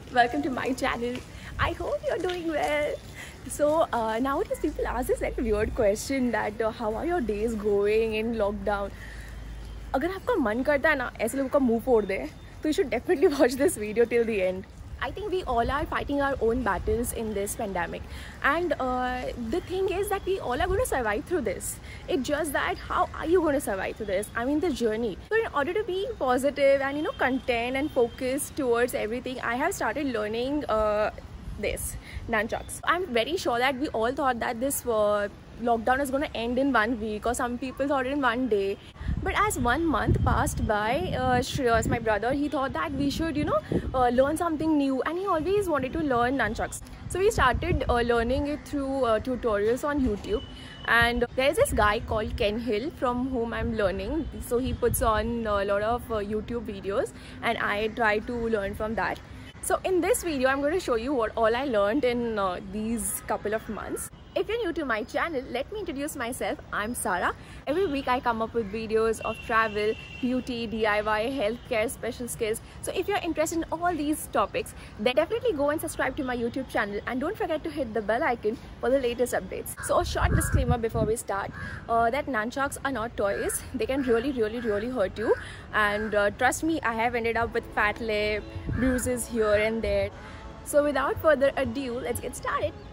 Welcome to my channel. I hope you're doing well. So nowadays people ask this like weird question that how are your days going in lockdown. अगर आपका मन करता है ना ऐसे लोगों का मुंह फोड़ दे तो you should definitely watch this video till the end. I think we all are fighting our own battles in this pandemic, and the thing is that we all are going to survive through this. It's just that how are you going to survive through this? I mean the journey. So in order to be positive and content and focused towards everything, I have started learning this nunchucks. I'm very sure that we all thought that this lockdown is going to end in 1 week, or some people thought it in 1 day. But as 1 month passed by, Shreyas, my brother, he thought that we should, learn something new, and he always wanted to learn nunchucks. So we started learning it through tutorials on YouTube. And there is this guy called Ken Hill from whom I'm learning. So he puts on a lot of YouTube videos, and I try to learn from that. So in this video, I'm going to show you what all I learned in these couple of months. If you're new to my channel, let me introduce myself. I'm Sara. Every week I come up with videos of travel, beauty, DIY, healthcare, special skills. So if you're interested in all these topics, then definitely go and subscribe to my YouTube channel, and don't forget to hit the bell icon for the latest updates. So a short disclaimer before we start, that nunchucks are not toys. They can really hurt you, and trust me, I have ended up with fat lip, bruises here and there. So without further ado, let's get started.